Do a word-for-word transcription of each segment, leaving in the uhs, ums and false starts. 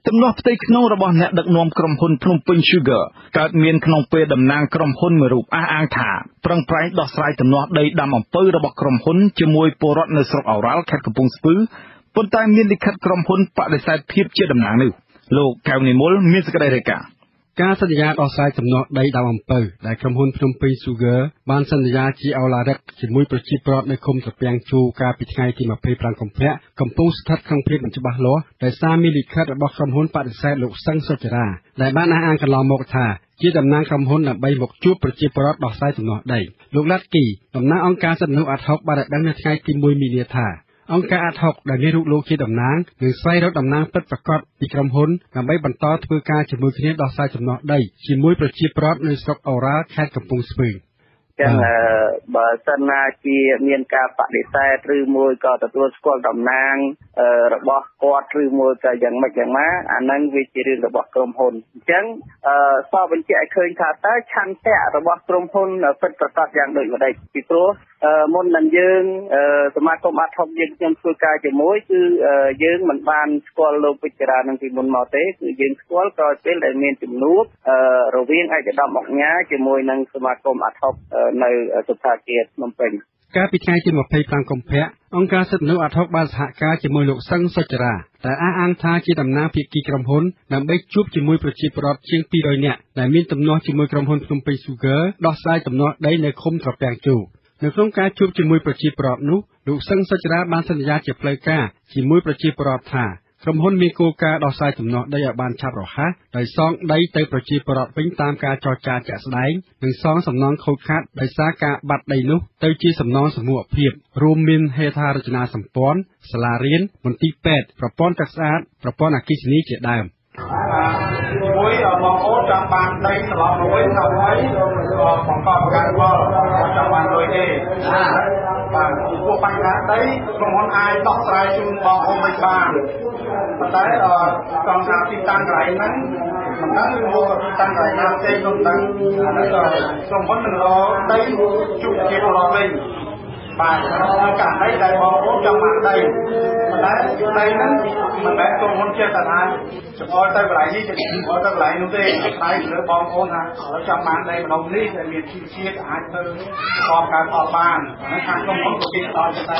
ទំនាស់ផ្ទៃក្នុងរបស់អ្នកដឹកនាំក្រុមហ៊ុនភ្នំពេញ Sugar កើតមានក្នុងពេលតំណាងក្រុមហ៊ុនមួយរូបអះអាងថាប្រឹងប្រែងដោះស្រាយទំនាស់ដីដាំអំពៅរបស់ក្រុមហ៊ុនជាមួយពលរដ្ឋនៅស្រុកអូរ៉ាល់ខេត្តកំពង់ស្ពឺប៉ុន្តែមានលិខិតក្រុមហ៊ុនបដិសេធភាពជាតំណាងនេះលោកកៅនិមលមានសេចក្តីរាយការណ៍ការសន្យាដោះស្រាយទំនាស់ដីដាំអំពៅដែលក្រុមហ៊ុនភ្នំពេញ Sugar បានសន្យាជាអូឡារិកជាមួយប្រជាពលរដ្ឋនៅឃុំត្រពាំងជូកាលពីថ្ងៃទីยี่สิบห้าកុម្ភៈកំពុងស្ថិតក្នុងភាពមិនច្បាស់លាស់ដោយសារមានលិខិតរបស់ក្រុមហ៊ុនបដិសេធលោកសឹងសុចរាដែលបានអះអាងកន្លងមកថាជាតំណាងក្រុមហ៊ុនដើម្បីមកជួបប្រជាពលរដ្ឋដោះស្រាយទំនាស់ដីលោកឡាត់គីតំណាងអង្គការសិទ្ធិមនុស្សអាត់ហុកបានដឹងនៅថ្ងៃទីមួយមីនាថាអង្គការអាត់ហុកដែលមានរូបលោកជាតំណាងនឹងស្វែងរកតំណាងពិតប្រាកដពីក្រុមហ៊ុនដើម្បីបន្តធ្វើការជាមួយគ្នាដោះស្រាយទំនាស់ដីជាមួយប្រជាពលរដ្ឋនៅស្រុកអូរ៉ាល់ខេត្តកំពង់ស្ពឺចឹងបើសិនណាជាមានការបដិសេធឬមួយក៏ទទួលស្គាល់តំណាងរបស់គាត់ឬមួយក៏យ៉ាងម៉េចយ៉ាងណាអាហ្នឹងវាជារឿងរបស់ក្រុមហ៊ុនអញ្ចឹងសបបញ្ជាក់ឲ្យឃើញថាតើឆន្ទៈរបស់ក្រុមហ៊ុនពិតប្រាកដយ៉ាងដូចម្ដេចពីព្រោះមុននឹងយើងសមាគមអាត់ហុកយើងខ្ញុំធ្វើការជាមួយគឺយើងមិនបានស្គាល់លោកវិចារានឹងពីមុនមកទេគឺយើងស្គាល់ក្រោយពេលដែលមានជំនួបរវាងឯកឧត្តមអង្គញាជាមួយនឹងសមាគមអាត់ហុកនៅសុខាគារភ្នំពេញកាលពីថ្ងៃទីยี่สิบห้ากុម្ភៈអង្គការសិទ្ធិមនុស្សអាត់ហុកបានសហការជាមួយលោកសឹងសុចរាដែលអះអាងថាជាតំណាងភាគីក្រុមហ៊ុនដើម្បីជួបជាមួយប្រជាពលរដ្ឋជាងពីររយនាក់ដែលមានទំនាស់ជាមួយក្រុមហ៊ុនភ្នំពេញ Sugar ដោះស្រាយទំនាស់ដីនៅឃុំត្រពាំងជូនៅក្នុងការជួបជាមួយប្រជាពលរដ្ឋនោះលោកសឹងសុចរាបានសន្យាជាផ្លូវការជាមួយប្រជាពលរដ្ឋថាក្រុមហ៊ុនមានគោលការណ៍ដោះស្រាយទំនាស់ដីឲ្យបានឆាប់រហ័សដោយសងដីទៅប្រជាពលរដ្ឋវិញតាមការចរចាជាក់ស្ដែងនិងសងសំណងខូចខាតដោយសារការបាត់ដីនោះទៅជាសំណងសមូហភាពរួមមានហេដ្ឋារចនាសម្ព័ន្ធសាលារៀនមន្ទីរពេទ្យប្រព័ន្ធទឹកស្អាតប្រព័ន្ធអគ្គិសនីជាដើមមួយបងប្អូនចង់បានដីត្រឡប់មកវិញដើម្បីបង្កប់ការវល់ចង់បានលុយទេបាទពួកបញ្ហាដីក្រុមហ៊ុនអាចដោះស្រាយជូនបងប្អូនវិញបានប៉ុន្តែចង់ថាទីតាំងកន្លែងហ្នឹងមិនដឹងឬមកទីតាំងកន្លែងណាផ្សេងនោះហ្នឹងអានេះក៏ក្រុមហ៊ុននឹងរកដីជួបជាពលរដ្ឋវិញបាទករណីដែលបងប្អូនចង់បានដីប៉ុន្តែដីហ្នឹងមិនមែនក្រុមហ៊ុនចេះតែថាចំអល់ទៅកន្លែងនេះចំអល់ទៅកន្លែងនោះទេតែលើបងប្អូនថាចង់បានដីម្ដងនេះដែលមានជីវជាតិអាចទៅប្រកបការផលបានហ្នឹងខាងក្រុមហ៊ុនក៏គេផ្ដល់ទៅតែ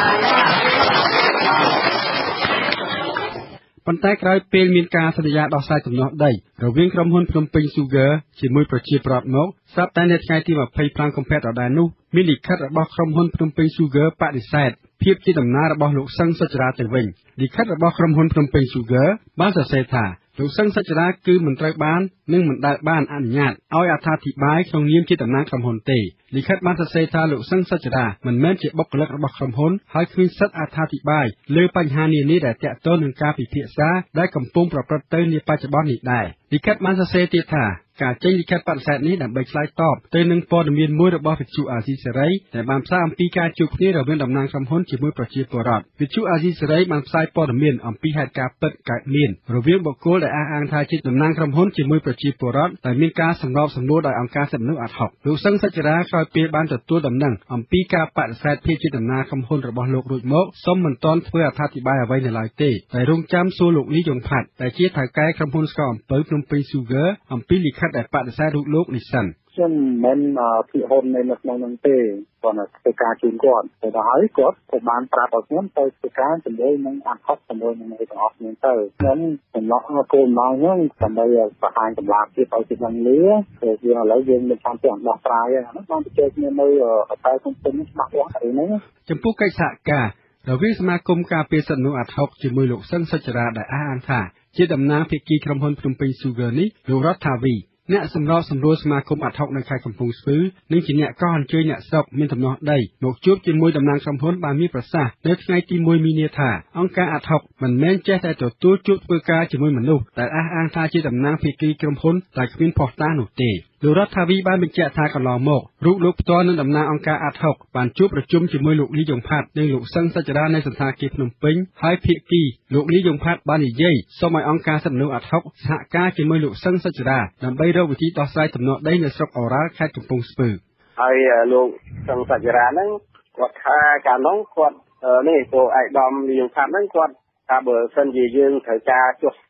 ប៉ុន្តែក្រោយពេលមានការសន្យាដោះស្រាយទំនាស់ដីរវាងក្រុមហ៊ុនភ្នំពេញ Sugar ជាមួយប្រជាពលរដ្ឋមកស្រាប់តែនៅថ្ងៃទីยี่สิบห้ากុម្ភៈដដែលនោះមានលិខិតរបស់ក្រុមហ៊ុនភ្នំពេញ Sugar បដិសេធភាពជាដំណើររបស់លោកសឹងសុចរាទៅវិញលិខិតរបស់ក្រុមហ៊ុនភ្នំពេញ Sugar បានសរសេរថាលោកសឹងសុចរាគឺមិនត្រូវបាននិងមិនដែលបានអនុញ្ញាតឲ្យអត្ថាធិប្បាយក្នុងនាមជាតំណាងក្រុមហ៊ុនទេលិខិតបានសរសេរថាលោកសឹងសុចរាមិនមែនជាបុគ្គលិករបស់ក្រុមហ៊ុនហើយគ្មានសិទ្ធិអត្ថាធិប្បាយលើបញ្ហានានាដែលទាក់ទងនឹងការពិភាក្សាដែលកំពុងប្រព្រឹត្តទៅនាបច្ចុប្បន្ននេះដែរលិខិតបានសរសេរទៀតថាការចេញលិខិតបដិសេធនេះដើម្បីឆ្លើយតបទៅនឹងព័ត៌មានមួយរបស់វិទ្យុអាស៊ីសេរីដែលបានផ្សាយអំពីការជួបគ្នារវាងតំណាងក្រុមហ៊ុនជាមួយប្រជាពលរដ្ឋវិទ្យុអាស៊ីសេរីបានផ្សាយព័ត៌មានអំពីហេតុការណ៍ពិតកើតមានរវាងបុគ្គលដែលអះអាងថាជាតំណាងក្រុមហ៊ុនជាមួយប្រជាពលរដ្ឋដែលមានការសម្របសម្រួលដោយអង្គការសិទ្ធិមនុស្សអាត់ហុកលោកសឹងសុចរាក្រោយពេលបានទទួលដំណឹងអំពីការបដិសេធភាពជាតំណាងក្រុមហ៊ុនរបស់លោករួចមកសូមមិនទាន់ធ្វើអត្ថាធិប្បាយអ្វីនៅឡើយទេតែរងចាំសួរលោកលីយ៉ុងផាត់ដែលជាថៅកែក្រុមហ៊ុនស្ករអំពៅភ្នំពេញ Sugar អំពីលិខិតដែលបដិសេធរូបលោកនេះសិនខ្ញុំមិនមែនភាគហ៊ុននៅក្នុងនោះទេគាត់ទៅធ្វើការជូនគាត់ទៅដល់ហើយគាត់ក៏បានប្រាប់ឲ្យខ្ញុំទៅធ្វើការជាមួយនឹងអាត់ហុកជាមួយនឹងអ្នកទាំងអស់គ្នាទៅខ្ញុំសម្រាប់គោលបំណងហ្នឹងដើម្បីបង្ហាញកម្លាំងភាពឲ្យជាដឹងលាព្រោះយើងឥឡូវយើងមានតាមទាំងដោះស្រាយហ្នឹងបានទៅជែកគ្នានៅហោតែក្នុងពេញច្បាស់លាស់អីហ្នឹងចំពោះកិច្ចសហការរវាងសមាគមការពារសិទ្ធិមនុស្សអាត់ហុកជាមួយលោកសឹងសុចរាដែលអះអាងថាជាតំណាងភាគីក្រុមហ៊ុនភ្នំពេញ Sugar នេះលោករដ្ឋាវីអ្នកសម្របសម្រួលសមាគមអាត់ហុកនៅខេត្តកំពង់ស្ពឺនិងជាអ្នកកោះអញ្ជើញអ្នកស្រុកមានទំនាស់ដីមកជួបជាមួយតំណាងក្រុមហ៊ុនបានមានប្រសាសន៍នៅថ្ងៃទីមួយមីនាថាអង្គការអាត់ហុកមិនមែនចេះតែទទួលជួបធ្វើការជាមួយមនុស្សដែលអះអាងថាជាតំណាងភាគីក្រុមហ៊ុនតែគ្មានភស្តុតាងនោះទេលោករដ្ឋាវីបានបញ្ជាក់ថាកន្លងមករូបលោកផ្ទាល់នឹងតំណាងអង្គការអាត់ហុកបានជួបប្រជុំជាមួយលោកលីយ៉ុងផាត់និងលោកសឹងសុចរានៅសន្តាគារភ្នំពេញហើយភាគីលោកលីយ៉ុងផាត់បាននិយាយសូមឲ្យអង្គការសិទ្ធិមនុស្សអាត់ហុកសហការជាមួយលោកសឹងសុចរាដើម្បីរកវិធីដោះស្រាយទំនាស់ដីនៅស្រុកអូរ៉ាល់ខេត្តកំពង់ស្ពឺហើយលោកសឹងសុចរាហ្នឹងគាត់ថាកាលនោះគាត់នេះពួកឯកឧត្តមលីយ៉ុងផាត់ហ្នឹងគាត់ថាបើសិនជាយើងត្រូវការចុះ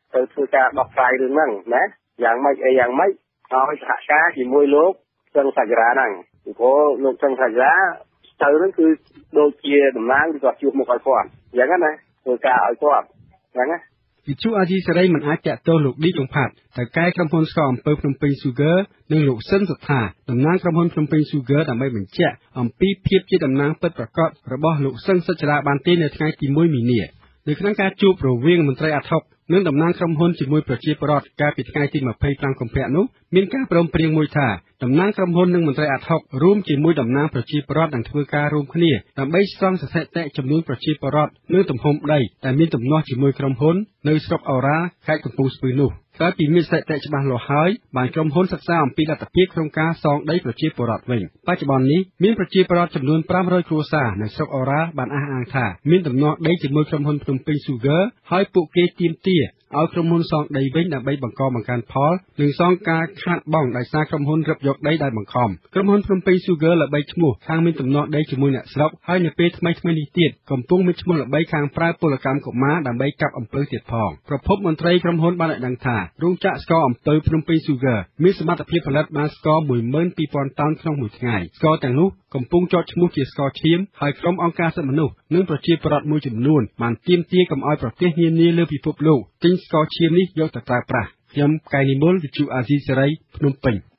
ទៅធ្វើការដោះស្រាយរឿងហ្នឹងណាយ៉ាងម៉េចអីយ៉ាងម៉េចឲ្យសហការជាមួយលោកសឹងសាច់រាហ្នឹងពីព្រោះលោកសឹងសាច់រាទៅហ្នឹងគឺដូចជាតំណាងឬក៏ជួបមុខឲ្យគាត់អញ្ចឹងណាធ្វើការឲ្យគាត់អញ្ចឹងណាវិទ្យុអាស៊ីសេរីមិនអាចតាក់ទងលោកឌីចុងផាត់ទៅកែក្រុមហ៊ុនស្ករអំពើភ្នំពេញ Sugar និងលោកស៊ិនសុថាតំណាងក្រុមហ៊ុនភ្នំពេញ Sugar ដើម្បីបញ្ជាក់អំពីភាពជាតំណាងពិតប្រាកដរបស់លោកស៊ិនសុចរាបានទេនៅថ្ងៃទីមួយមីនានៅក្នុងការជួបរវាងមន្ត្រីអាត់ហុកនិងតំណាងក្រុមហ៊ុនជាមួយប្រជាពលរដ្ឋកាលពីថ្ងៃទីម្ភៃប្រាំកុម្ភៈនោះមានការព្រមព្រៀងមួយថាតំណាងក្រុមហ៊ុននិងមន្ត្រីអាត់ហុករួមជាមួយតំណាងប្រជាពលរដ្ឋនឹងធ្វើការរួមគ្នាដើម្បីស្ទង់ស្ថិតិចំនួនប្រជាពលរដ្ឋនិងទំហំដីដែលមានទំនាស់ជាមួយក្រុមហ៊ុននៅស្រុកអូរ៉ាខេត្តកំពង់ស្ពឺនោះក្រោយពីមានស្ថិតិច្បាស់លាស់ហើយបានក្រុមហ៊ុនសិក្សាអំពីលទ្ធភាពក្នុងការសងដីប្រជាពលរដ្ឋវិញបច្ចុប្បន្ននេះមានប្រជាពលរដ្ឋចំនួនប្រាំរយគ្រួសារនៅស្រុកអូរ៉ាបានអះអាងថាមានទំនាស់ដីជាមួយក្រុមហ៊ុនភ្នំពេញ Sugar ហើយពួកគេទាមទារឲ្យក្រុមហ៊ុនសងដីវិញដើម្បីបង្កបង្កើនផលនិងសងការខាតបង់ដោយសារក្រុមហ៊ុនរឹបយកដីដោយបង្ខំក្រុមហ៊ុនភ្នំពេញ Sugar ល្បីឈ្មោះខាងមានទំនាស់ដីជាមួយអ្នកស្រុកហើយនៅពេលថ្មីៗនេះទៀតកំពុងមានឈ្មោះល្បីខាងប្រើពលកម្មកុមារដើម្បីកាប់អំពើទៀតផងប្រពន្ធមន្ត្រីក្រុមហ៊ុនបានឲ្យដឹងថារោងចក្រស្ករអំពើភ្នំពេញ Sugar មានសមត្ថភាពផលិតបានស្ករ មួយម៉ឺនពីរពាន់តោនក្នុងមួយថ្ងៃស្ករទាំងនោះកំពុងជាប់ឈ្មោះជាស្ករឈាមហើយក្រុមអង្គការសិទ្ធិមនុស្សនិងប្រជាពលរដ្ឋមួយចំនួនបានទាមទារកុំឲ្យប្រទេសនានាលើពិភពលោកទិញស្ករឈាមនេះយកទៅប្រើប្រាស់ខ្ញុំកែនិមលវិទ្យុអាស៊ីសេរីភ្នំពេញ